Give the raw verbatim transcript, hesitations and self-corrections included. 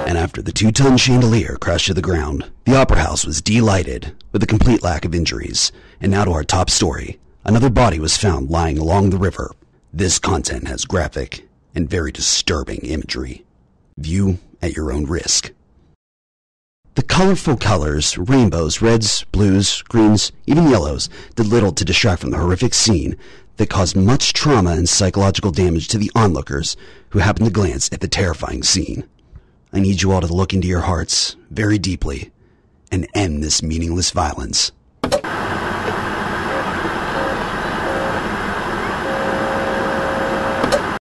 And after the two-ton chandelier crashed to the ground, the Opera House was delighted with a complete lack of injuries. And now to our top story. Another body was found lying along the river. This content has graphic and very disturbing imagery. View at your own risk. The colorful colors, rainbows, reds, blues, greens, even yellows, did little to distract from the horrific scene that caused much trauma and psychological damage to the onlookers who happened to glance at the terrifying scene. I need you all to look into your hearts very deeply and end this meaningless violence.